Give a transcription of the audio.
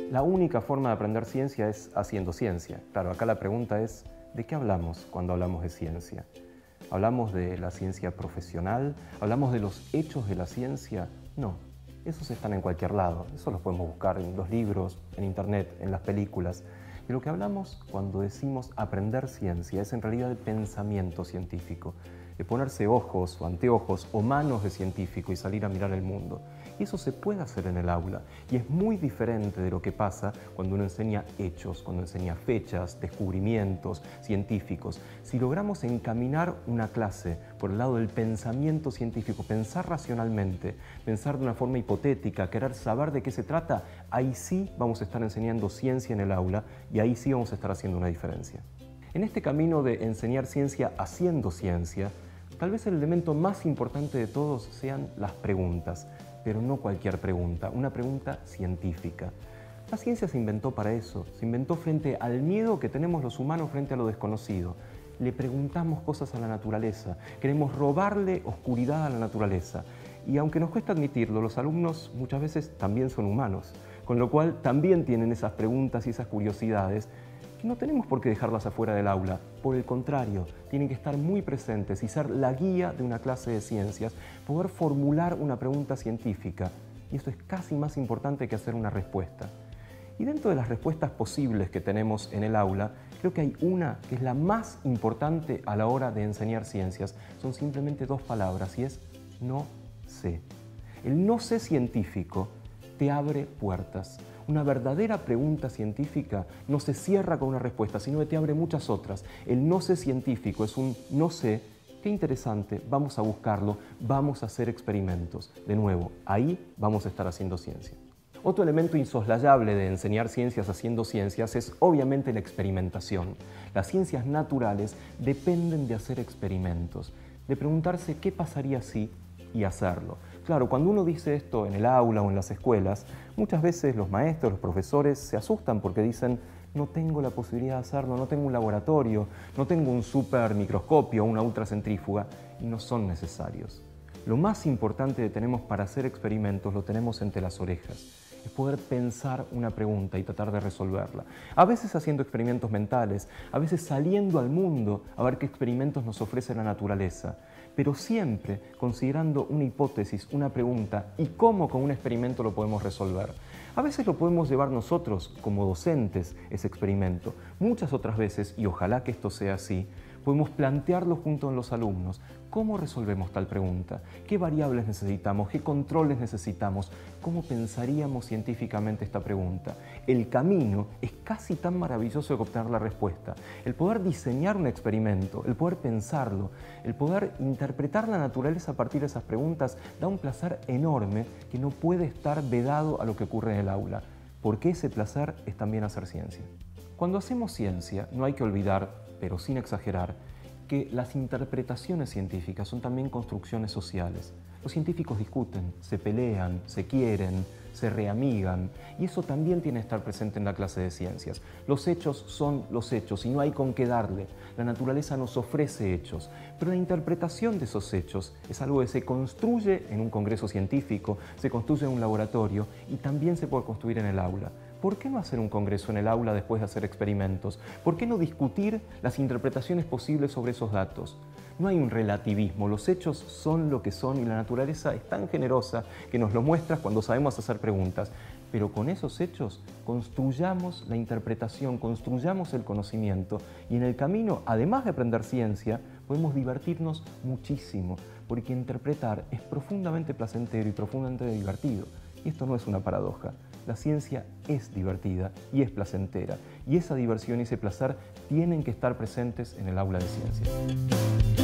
La única forma de aprender ciencia es haciendo ciencia. Claro, acá la pregunta es, ¿de qué hablamos cuando hablamos de ciencia? ¿Hablamos de la ciencia profesional? ¿Hablamos de los hechos de la ciencia? No, esos están en cualquier lado. Eso los podemos buscar en los libros, en internet, en las películas. De lo que hablamos cuando decimos aprender ciencia es en realidad el pensamiento científico, de ponerse ojos o anteojos o manos de científico y salir a mirar el mundo. Y eso se puede hacer en el aula y es muy diferente de lo que pasa cuando uno enseña hechos, cuando enseña fechas, descubrimientos científicos. Si logramos encaminar una clase por el lado del pensamiento científico, pensar racionalmente, pensar de una forma hipotética, querer saber de qué se trata, ahí sí vamos a estar enseñando ciencia en el aula y ahí sí vamos a estar haciendo una diferencia. En este camino de enseñar ciencia haciendo ciencia, tal vez el elemento más importante de todos sean las preguntas, pero no cualquier pregunta, una pregunta científica. La ciencia se inventó para eso, se inventó frente al miedo que tenemos los humanos frente a lo desconocido. Le preguntamos cosas a la naturaleza, queremos robarle oscuridad a la naturaleza. Y aunque nos cuesta admitirlo, los alumnos muchas veces también son humanos, con lo cual también tienen esas preguntas y esas curiosidades que no tenemos por qué dejarlas afuera del aula. Por el contrario, tienen que estar muy presentes y ser la guía de una clase de ciencias, poder formular una pregunta científica. Y esto es casi más importante que hacer una respuesta. Y dentro de las respuestas posibles que tenemos en el aula, creo que hay una que es la más importante a la hora de enseñar ciencias. Son simplemente dos palabras y es no sé. El no sé científico te abre puertas. Una verdadera pregunta científica no se cierra con una respuesta, sino que te abre muchas otras. El no sé científico es un no sé, qué interesante, vamos a buscarlo, vamos a hacer experimentos. De nuevo, ahí vamos a estar haciendo ciencia. Otro elemento insoslayable de enseñar ciencias haciendo ciencias es obviamente la experimentación. Las ciencias naturales dependen de hacer experimentos, de preguntarse qué pasaría si y hacerlo. Claro, cuando uno dice esto en el aula o en las escuelas, muchas veces los maestros, los profesores se asustan porque dicen no tengo la posibilidad de hacerlo, no tengo un laboratorio, no tengo un super microscopio o una ultracentrífuga y no son necesarios. Lo más importante que tenemos para hacer experimentos lo tenemos entre las orejas. Es poder pensar una pregunta y tratar de resolverla. A veces haciendo experimentos mentales, a veces saliendo al mundo a ver qué experimentos nos ofrece la naturaleza, pero siempre considerando una hipótesis, una pregunta y cómo con un experimento lo podemos resolver. A veces lo podemos llevar nosotros como docentes ese experimento. Muchas otras veces, y ojalá que esto sea así, podemos plantearlo junto con los alumnos. ¿Cómo resolvemos tal pregunta? ¿Qué variables necesitamos? ¿Qué controles necesitamos? ¿Cómo pensaríamos científicamente esta pregunta? El camino es casi tan maravilloso que obtener la respuesta. El poder diseñar un experimento, el poder pensarlo, el poder interpretar la naturaleza a partir de esas preguntas da un placer enorme que no puede estar vedado a lo que ocurre en el aula, porque ese placer es también hacer ciencia. Cuando hacemos ciencia, no hay que olvidar, pero sin exagerar, que las interpretaciones científicas son también construcciones sociales. Los científicos discuten, se pelean, se quieren, se reamigan, y eso también tiene que estar presente en la clase de ciencias. Los hechos son los hechos y no hay con qué darle. La naturaleza nos ofrece hechos, pero la interpretación de esos hechos es algo que se construye en un congreso científico, se construye en un laboratorio y también se puede construir en el aula. ¿Por qué no hacer un congreso en el aula después de hacer experimentos? ¿Por qué no discutir las interpretaciones posibles sobre esos datos? No hay un relativismo, los hechos son lo que son y la naturaleza es tan generosa que nos lo muestra cuando sabemos hacer preguntas. Pero con esos hechos construyamos la interpretación, construyamos el conocimiento y en el camino, además de aprender ciencia, podemos divertirnos muchísimo, porque interpretar es profundamente placentero y profundamente divertido. Y esto no es una paradoja. La ciencia es divertida y es placentera, y esa diversión y ese placer tienen que estar presentes en el aula de ciencia.